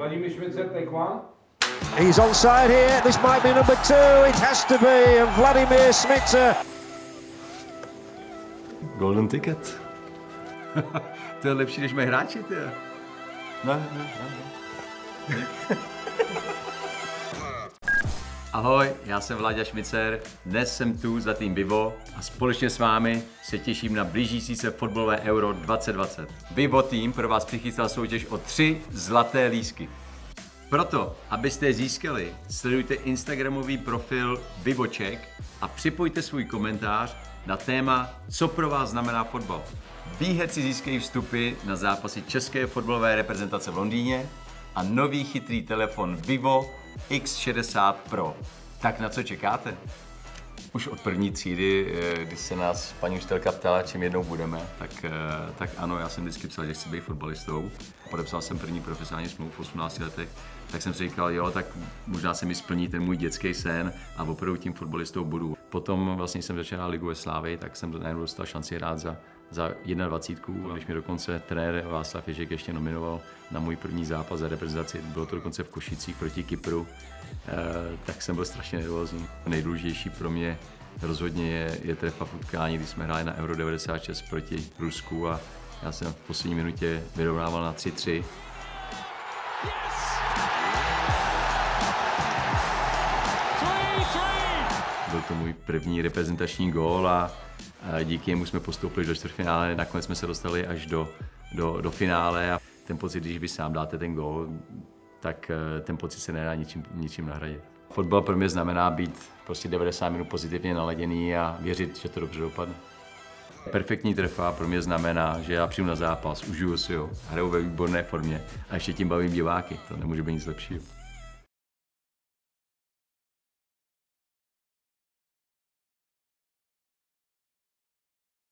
Vladimi Švicer, take one. He's onside here. This might be number 2. It has to be. And Vladimir Smitser. Golden ticket. To je lepší než mé hráči, ty. Ne. Ahoj, já jsem Vláďa Šmicer, dnes jsem tu za tým Vivo a společně s vámi se těším na blížící se fotbalové Euro 2020. Vivo tým pro vás přichystal soutěž o 3 zlaté lístky. Proto, abyste je získali, sledujte instagramový profil Vivo Czech a připojte svůj komentář na téma, co pro vás znamená fotbal. Výherci získají vstupy na zápasy české fotbalové reprezentace v Londýně a nový chytrý telefon Vivo X60 Pro. Tak na co čekáte? Už od první třídy, když se nás paní učitelka ptala, čím jednou budeme, tak ano, já jsem vždycky psal, že chci být fotbalistou. Podepsal jsem první profesionální smlouvu v 18 letech, tak jsem si říkal, jo, tak možná se mi splní ten můj dětský sen a opravdu tím fotbalistou budu. Potom vlastně jsem začal ligu ve Slávii, tak jsem najednou dostal šanci hrát za 21. Když mě dokonce trenér Václav Ježek ještě nominoval na můj první zápas za reprezentaci, bylo to dokonce v Košicích proti Kypru, tak jsem byl strašně nervózní. Nejdůležitější pro mě rozhodně je trefa v utkání, kdy jsme hráli na Euro 96 proti Rusku a já jsem v poslední minutě vyrovnával na 3-3. Byl to můj první reprezentační gól a díky němu jsme postoupili do čtvrtfinále, nakonec jsme se dostali až do finále a ten pocit, když vy sám dáte ten gól, tak ten pocit se nedá ničím nahradit. Fotbal pro mě znamená být prostě 90 minut pozitivně naladěný a věřit, že to dobře dopadne. Perfektní trefa pro mě znamená, že já přijdu na zápas, užiju si ho, hraju ve výborné formě a ještě tím bavím diváky, to nemůže být nic lepšího.